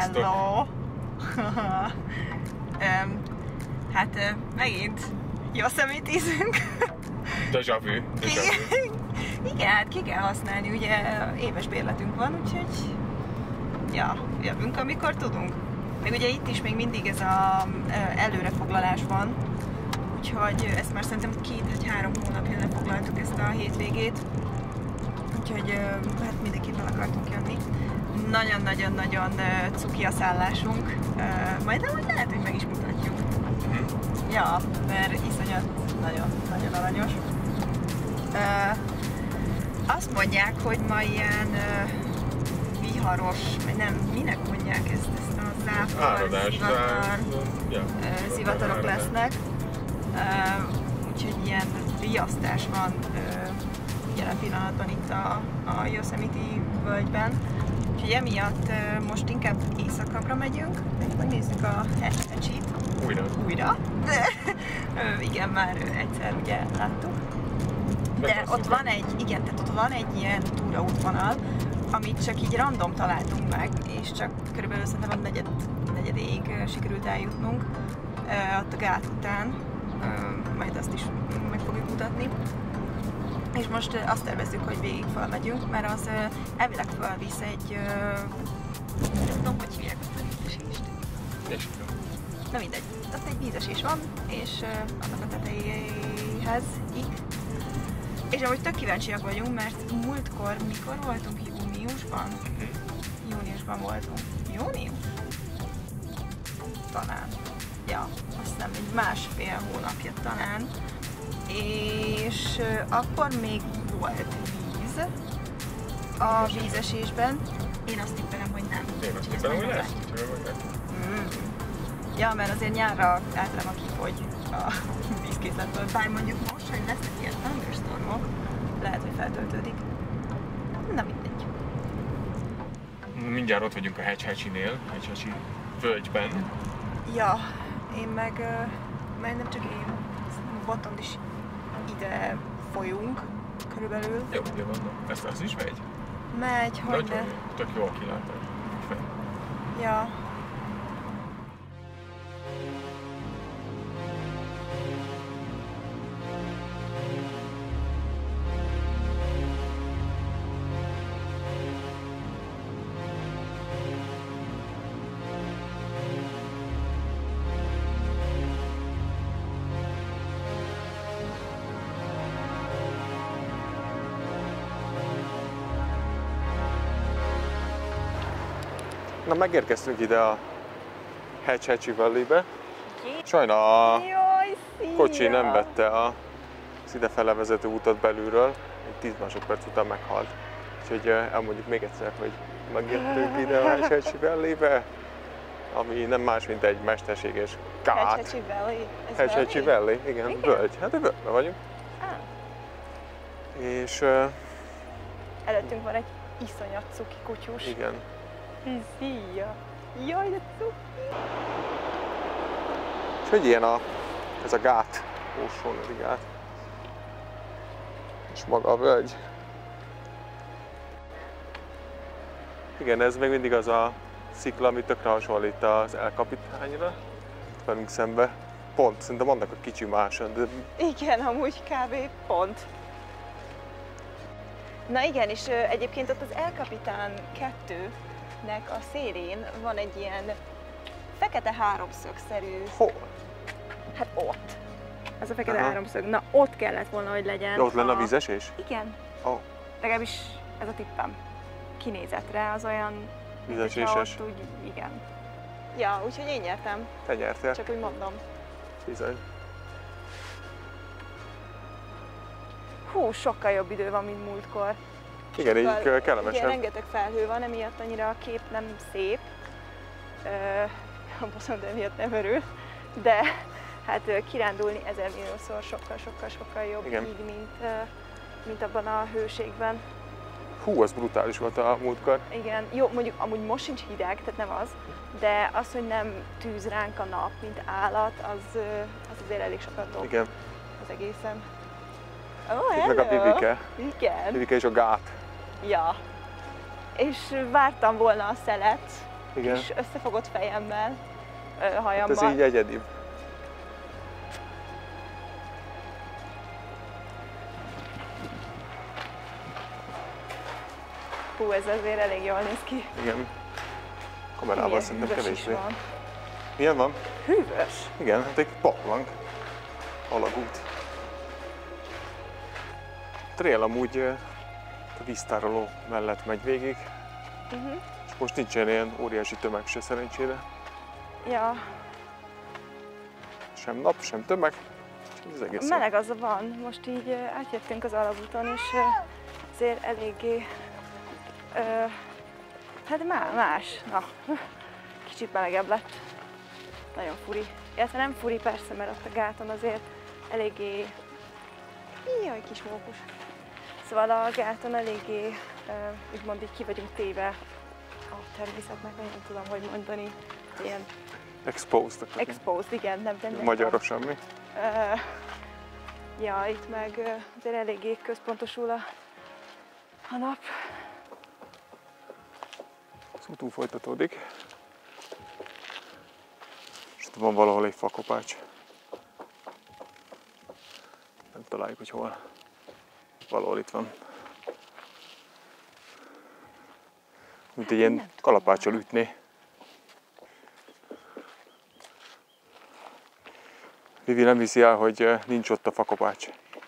Sziasztok! Hello! Hát megint Yosemite-zünk. Déjà vu. Igen, hát ki kell használni, ugye éves bérletünk van, úgyhogy ja, jövünk, amikor tudunk. Meg ugye itt is még mindig ez a előrefoglalás van, úgyhogy ezt már szerintem 2 vagy 3 hónapja lefoglaltuk ezt a hétvégét. Úgyhogy hát mindenképpen akartunk jönni. Nagyon-nagyon-nagyon cuki a szállásunk. Majd lehet, hogy meg is mutatjuk. Ja, mert iszonyat nagyon aranyos. Azt mondják, hogy ma ilyen viharos, vagy nem, minek mondják ezt a zápor, zivatarok lesznek. Úgyhogy ilyen riasztás van jelen pillanatban itt a Yosemite völgyben. Úgyhogy emiatt most inkább északabbra megyünk, megnézzük a Hetch Hetchyt. Újra. De igen, már egyszer ugye láttuk. De ott van egy ilyen túraútvonal, amit csak így random találtunk meg, és csak körülbelül szerintem a negyedéig sikerült eljutnunk ott a gát után. Majd azt is meg fogjuk mutatni. És most azt tervezzük, hogy végig felmegyünk, mert az elvileg felvisz egy... nem tudom, hogy hívják azt a vízesést. Na mindegy, ott egy vízesés van, és annak a tetejéhez így. És amúgy tök kíváncsiak vagyunk, mert múltkor, mikor voltunk? Júniusban? Júniusban voltunk. Június? Talán. Ja, azt hiszem egy másfél hónapja talán. És akkor még volt víz a vízesésben. Én azt tippelem, hogy nem. Én azt tippelem, hogy lesz. Ja, mert azért nyárra általában kifogy a vízkészletből. Bár mondjuk most, hogy lesznek ilyen thunderstormok, lehet, hogy feltöltődik. Na mindegy. Mindjárt ott vagyunk a Hetch Hetchynél, Hetch Hetchy völgyben. Ja, én meg nem csak én, Botond is ide folyunk, körülbelül. Jó, ugye van. Ez is megy? Megy, hogy ne. Tök jó a kilátás. Ja. Na, megérkeztünk ide a Hetch Hetchy Valley-be. Sajna a kocsi nem vette az idefele vezető utat belülről, egy 10 másodperc után meghalt. Úgyhogy elmondjuk még egyszer, hogy megértünk ide a Hetch Hetchy Valley-be, ami nem más, mint egy mesterséges gát. Hetch Hetchy Valley? Hetch Hetchy Valley, igen, völgy. Hát a völgyben vagyunk. És... előttünk van egy iszonyat cuki kutyus. Igen. Szia! Jaj, de cuki! És hogy ilyen ez a gát, Ósónöri gát. És maga a völgy. Igen, ez még mindig az a szikla, ami tökre hasonlít az El Capitányra. Velünk szembe. Pont, szerintem annak a kicsi máson, de... Igen, amúgy kb. Pont. Na igen, és egyébként ott az El Capitán 2-nek a szélén van egy ilyen fekete háromszögszerű... Hol? Hát ott. Ez a fekete háromszög. Na, ott kellett volna, hogy legyen. De ott lenne a vízesés? Igen. Oh. Legalábbis ez a tippem. Kinézetre az olyan... vízeséses. Úgy, igen. Ja, úgyhogy én nyertem. Te nyertél. Csak úgy mondom. Bizony. Hú, sokkal jobb idő van, mint múltkor. Igen, így kellemesebb. Igen, rengeteg felhő van, emiatt annyira a kép nem szép. A boszont emiatt nem örül. De hát kirándulni 1000 milliószor sokkal jobb, igen. Így, mint abban a hőségben. Hú, az brutális volt a múltkor. Igen, jó, mondjuk amúgy most sincs hideg, tehát nem az, de az, hogy nem tűz ránk a nap, mint állat, az azért elég sokat dob. Igen. Az egészen. Itt meg a Vivike. Igen. Vivike és a gát. Ja. És vártam volna a szelet, Igen. kis összefogott fejemmel, hajammal. Hát ez így egyedi. Hú, ez azért elég jól néz ki. Igen. Kamerával szerintem hűvös is kevésbé. van. Milyen van? Hűvös? Igen, hát egy barlang. Alagút. A trail amúgy a víztároló mellett megy végig. És most nincsen ilyen óriási tömeg se szerencsére. Ja. Sem nap, sem tömeg. Ez egész Meleg az van. Most így átjöttünk az alagúton, és azért eléggé hát más. Na, kicsit melegebb lett. Nagyon furi. Illetve nem furi persze, mert ott a gáton azért eléggé... Jaj, kis mókus. Szóval a gáton eléggé, úgymond így ki vagyunk téve a természetnek, nem tudom, hogy mondani. Ilyen... Exposed. Exposed, igen, nem. Magyarra semmi. Ja, itt meg azért eléggé központosul a nap. Az út folytatódik. És itt van valahol egy fakopács. Nem találjuk, hogy hol. Valahol itt van. Mint egy ilyen kalapáccsal ütné. Vivi nem hiszi el, hogy nincs ott a fakopács.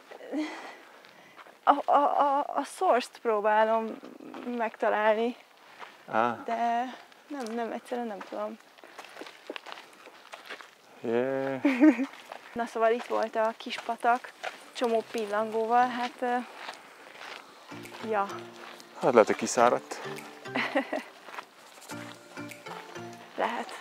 A source-t próbálom megtalálni, de nem, egyszerűen nem tudom. Yeah. Na szóval itt volt a kis patak, csomó pillangóval, hát ja. Hát lehet, hogy kiszáradt. Lehet.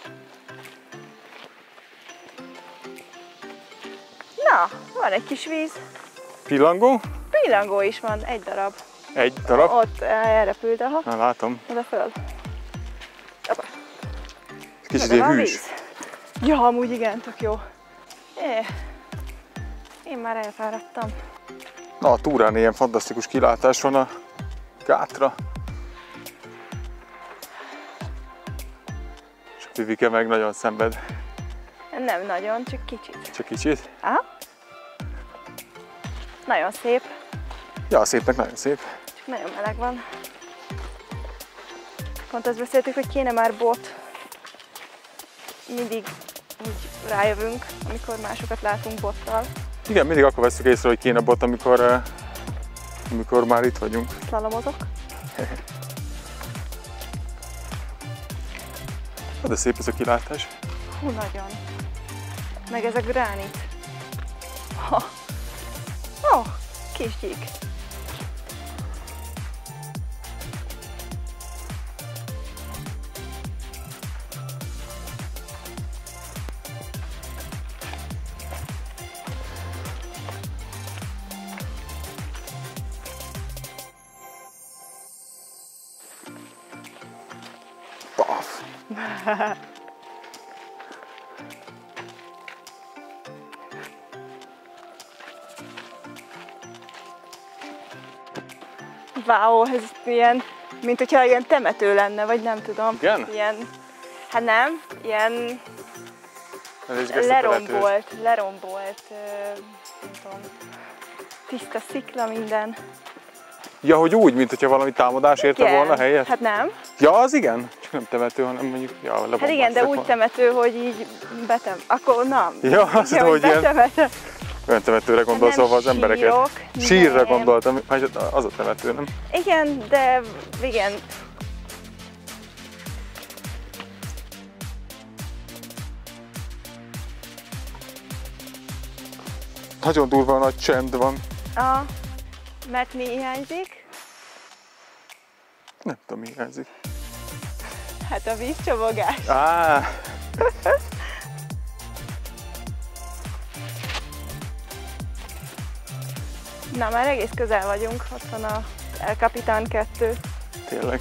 Na, van egy kis víz. Pillangó? Pillangó is van, egy darab. Egy darab? Ott elrepült, aha. Na, látom. Oda föl. Apa. Kicsit ilyen hűs. Ja, amúgy igen, tök jó. Én már elfáradtam. Na, a túrán ilyen fantasztikus kilátás van a gátra. És a Vivike meg nagyon szenved. Nem nagyon, csak kicsit. Csak kicsit? Aha. Nagyon szép. Ja, szépnek nagyon szép. Csak nagyon meleg van. Pont azt beszéltük, hogy kéne már bot. Mindig úgy rájövünk, amikor másokat látunk bottal. Igen, mindig akkor veszük észre, hogy kéne bot, amikor már itt vagyunk. Szlalomozok. De szép ez a kilátás. Hú, nagyon. Meg ez a gránit. Kis gyík. Paf! Wow, ez ilyen, mint hogyha ilyen temető lenne, vagy nem tudom. Igen? Ilyen, hát nem, ilyen lerombolt, nem tudom, tiszta szikla minden. Ja, hogy úgy, mint hogyha valami támadás érte volna a helyet? Hát nem. Ja, az igen. Csak nem temető, hanem mondjuk, ja, Hát igen, de úgy temető, hogy így akkor nem. Ja, azt hiszem, hogy ilyen... Olyan temetőre gondolsz, hát szóval az embereket. Sírra gondoltam, az a temető, nem? Igen, de igen. Nagyon durva nagy csend van. Mert mi hiányzik? Nem tudom, mi hiányzik. Hát a vízcsomagás. Na, már egész közel vagyunk, ott van a El Capitan 2. Tényleg.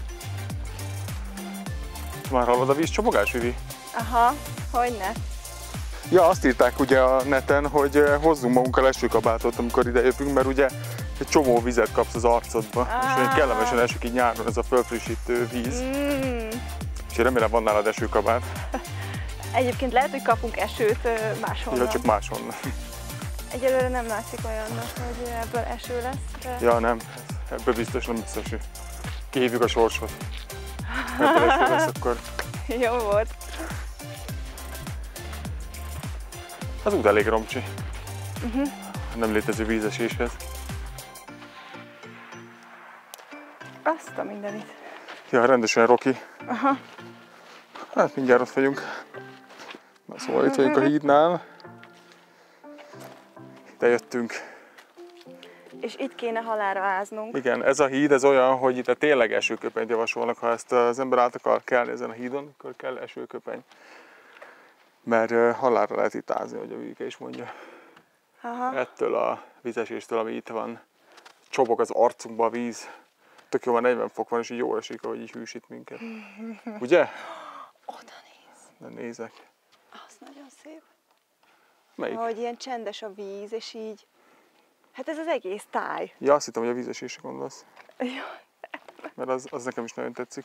Már hallod a vízcsomagás, Vivi? Aha, hogyne. Ja, azt írták ugye a neten, hogy hozzunk magunkkal esőkabátot, amikor ide jövünk, mert ugye egy csomó vizet kapsz az arcodba, és olyan kellemesen esik így nyáron ez a fölfrissítő víz. Úgyhogy remélem van nálad esőkabát. Egyébként lehet, hogy kapunk esőt máshonnan. Ja, csak máshonnan. Egyelőre nem látszik olyannak, hogy ebből eső lesz. De... Ja, nem. Ebből biztos nem lesz eső. Kihívjuk a sorsot. Ebből eső lesz, akkor... Jó volt. Az út elég romcsi. Nem létező vízeséshez. Azt a mindenit. Ja, rendesen roki. Aha. Hát mindjárt ott vagyunk. Na, szóval itt vagyunk a hídnál. Ide jöttünk. És itt kéne halálra áznunk. Igen, ez a híd ez olyan, hogy itt tényleg esőköpenyt javasolnak. Ha ezt az ember át akar kelni ezen a hídon, akkor kell esőköpeny. Mert halálra lehet itt ázni, ahogy a Vivike is mondja. Aha. Ettől a vízeséstől, ami itt van. Csobog az arcunkba a víz. Tök jó, már 40 fok van, és így jól esik, ahogy így hűsít minket. Ugye? Oda néz. De nézek. Az nagyon szép. Melyik? Ahogy ilyen csendes a víz, és így... Hát ez az egész táj. Ja, azt hittem, hogy a vízesésre gondolsz. Ja. Mert az nekem is nagyon tetszik.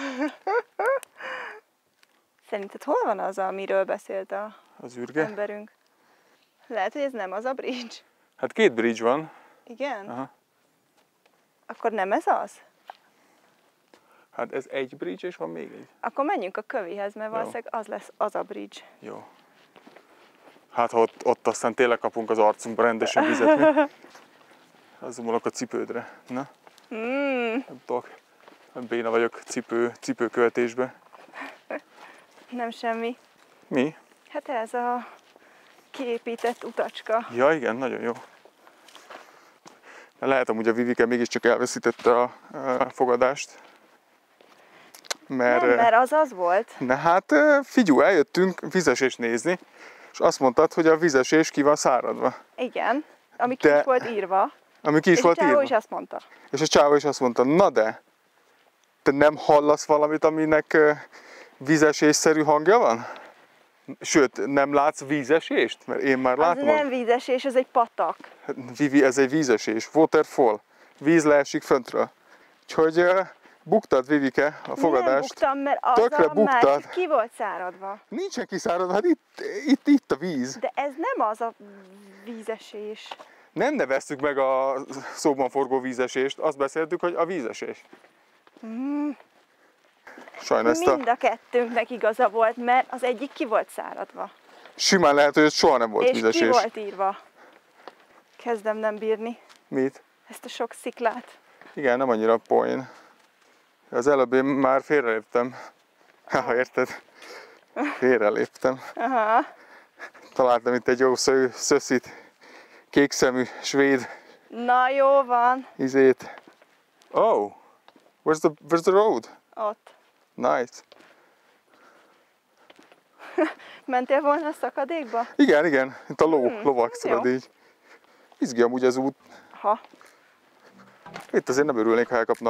Szerinted hol van az, amiről beszélt Az űrge? emberünk? Lehet, hogy ez nem az a bridge? Hát 2 bridge van. Igen? Aha. Akkor nem ez az? Hát ez egy bridge, és van még egy. Akkor menjünk a kövihez, mert valószínűleg az lesz az a bridge. Jó. Hát ha ott aztán tényleg kapunk az arcunkba rendesen vizet. Az zumolok a cipődre. Na? Nem tudok. Nem béna vagyok cipőköltésbe. Nem semmi. Mi? Hát ez a kiépített utacska. Ja igen, nagyon jó. Lehet amúgy a Vivike mégiscsak elveszítette a fogadást. Mert az volt. Na hát figyelj, eljöttünk vizesést nézni, és azt mondtad, hogy a vizesés ki van száradva. Igen, ami ki is volt írva. Ami ki is volt írva. És a csávó is azt mondta. És a csávó is azt mondta, na de, te nem hallasz valamit, aminek vízesésszerű hangja van? Sőt, nem látsz vízesést? Mert én már látom. Az nem vízesés, ez egy patak. Vivi, ez egy vízesés. Waterfall. Víz leesik föntről. Úgyhogy buktad, Vivike, a fogadást. Nem buktam, mert az Tökre a másik ki volt száradva. Nincsen kiszáradva, hát itt a víz. De ez nem az a vízesés. Nem neveztük meg a szóban forgó vízesést, azt beszéltük, hogy a vízesés. Sajnos Mind a kettőnknek igaza volt, mert az egyik ki volt száradva. Simán lehet, hogy soha nem volt vízesés. És ki volt írva. Kezdem nem bírni. Mit? Ezt a sok sziklát. Igen, nem annyira poén. Az előbb én már félreléptem. Ha érted? Félreléptem. Aha. Találtam itt egy jó szöszit. Kékszemű, svéd. Na jó van. Izét. Oh! Where's the road? Ott. Nice. Mentél volna a szakadékba? Igen. Itt a lovak szalad így. Izgi amúgy az út. Ha. Itt azért nem örülnék, ha elkapna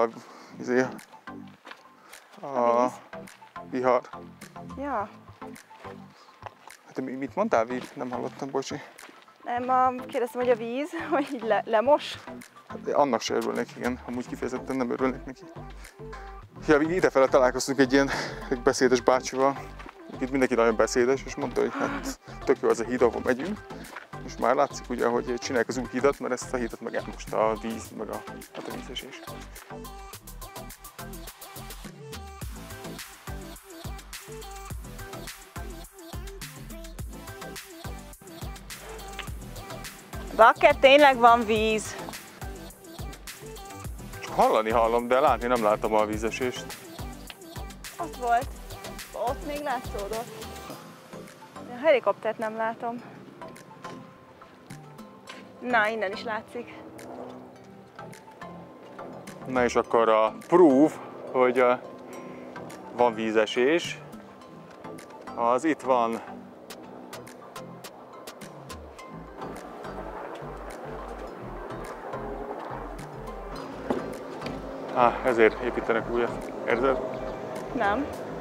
a vihar. Ja. Hát mit mondtál, Viv? Nem hallottam, bocsi. Nem, kérdeztem, hogy a víz, hogy így lemos. Hát annak se örülnék, igen. Amúgy kifejezetten nem örülnék neki. Ja, idefele találkoztunk egy ilyen beszédes bácsival. Itt mindenki nagyon beszédes, és mondta, hogy hát tök jó az a híd, ahol megyünk. És már látszik ugye, hogy csinálják az új hídat, mert ezt a hídat meg elmosta a víz, meg a vízesés. Bakker, tényleg van víz. Hallani hallom, de látni nem látom a vízesést. Ott volt. Ott még látszódott. A helikoptert nem látom. Na, innen is látszik. Na és akkor a proof, hogy van vízesés, az itt van. Ezért építenek újat. Érzed? Nem.